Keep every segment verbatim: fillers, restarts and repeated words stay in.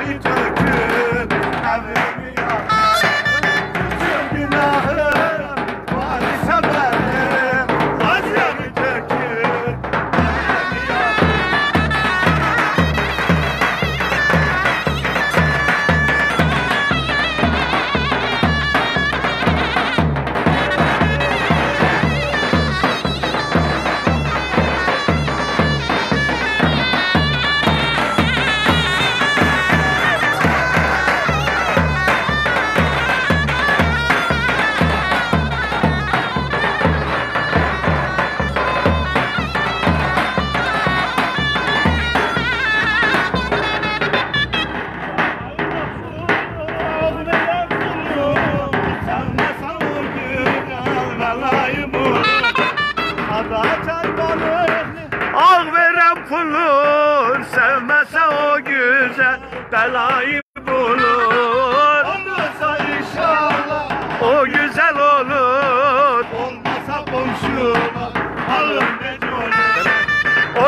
bir tökün evimi yaktın. Tüm günahım var ise benim, acıya bir tökün evimi yaktın. Al veren pulun, sevmese o güzel belayı bulur. Olmasa inşallah o güzel olur. Olmasa komşuma alın ne olur.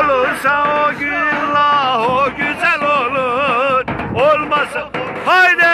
Olursa o gün la o güzel olur. Olmasa haydi.